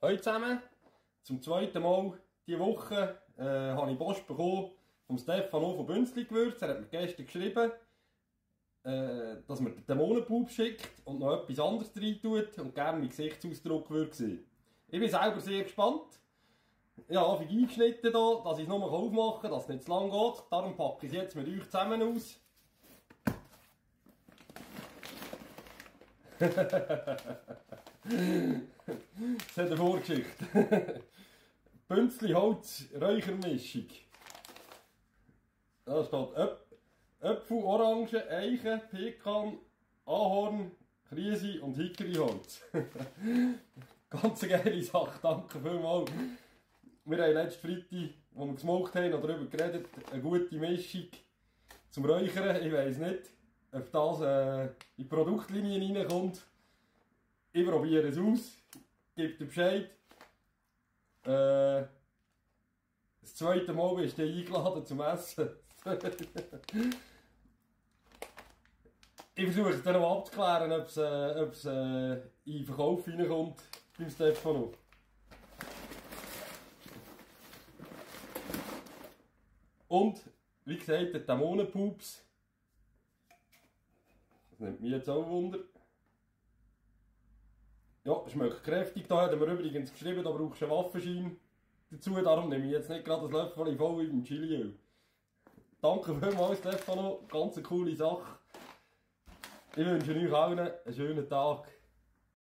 Hallo zusammen, zum zweiten Mal diese Woche habe ich Post bekommen vom Stefano von Bünzli-Gewürz. Er hat mir gestern geschrieben, dass mir den Dämonenbub schickt und noch etwas anderes rein tut und gerne meinen Gesichtsausdruck würde sehen. Ich bin selber sehr gespannt. Ich habe Anfang eingeschnitten hier, dass ich es nur aufmachen kann, dass es nicht zu lang geht. Darum packe ich es jetzt mit euch zusammen aus. Das hat eine Vorgeschichte. Bünzli Holz Räuchermischung. Da steht Äpfel, Orangen, Eichen, Pekan, Ahorn, Krise und Hickoryholz. Ganz eine geile Sache, danke vielmals. Wir haben letzten Freitag, als wir gesmoked haben, noch darüber geredet, eine gute Mischung zum Räuchern. Ich weiss nicht, ob das in die Produktlinie reinkommt. Ich probiere es aus, gebe dir Bescheid. Das zweite Mal bist du eingeladen zum Essen. Ich versuche es dann noch abzuklären, ob es in den Verkauf reinkommt beim Stefano. Und, wie gesagt, der Dämonenpups. Das nimmt mich jetzt auch Wunder. Ja, schmeckt kräftig. Da hat er mir übrigens geschrieben, da brauchst du einen Waffenschein dazu. Darum nehme ich jetzt nicht gerade das Löffel voll wie beim Chiliöl. Danke vielmals, Stefano. Ganz eine coole Sache. Ich wünsche euch allen einen schönen Tag.